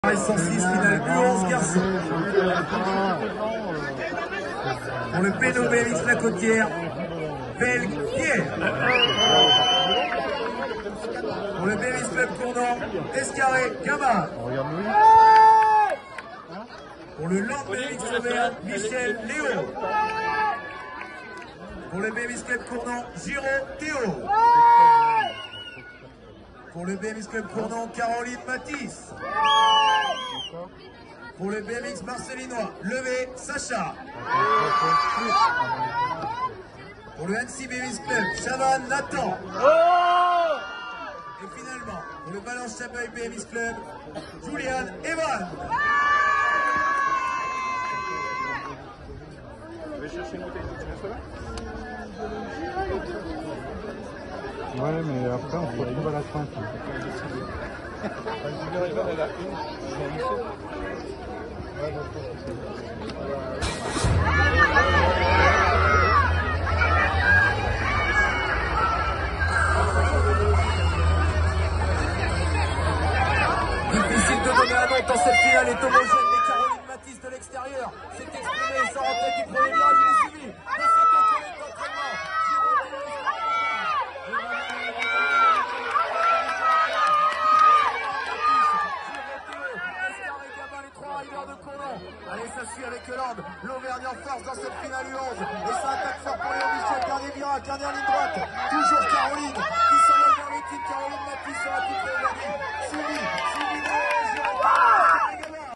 106, finale U11 garçons. Pour le Péno BMX La Côtière, Bellepierre. Pour le BMX Club Cournant, Escarré, Gama. Pour le Land BMX Auvergne, Michel, Léo. Pour le BMX Club Cournant, Giraud, Théo. Pour le BMX Club Cournant, Caroline, Mathis. Pour le BMX Marcelinois, Levé, Sacha. Pour le Annecy BMX Club, Chavannes, Nathan. Et finalement, pour le Balance Chabreuil BMX Club, Julian, Evan. Ouais, mais après on se retrouve à la fin. Difficile de donner un nom dans cette finale est homogène, mais Caroline Mathis de l'extérieur s'est exprimée sans rentrer du premier virage, il est suivi de ses 2 collègues d'entraînement. Allez, ça suit avec Hollande, l'Auvergne en force dans cette finale U11, et ça attaque fort pour Léon Michel, dernier virage, dernière ligne droite, toujours Caroline qui s'envole vers le titre, Caroline Mathis sera toute l'Auvergne.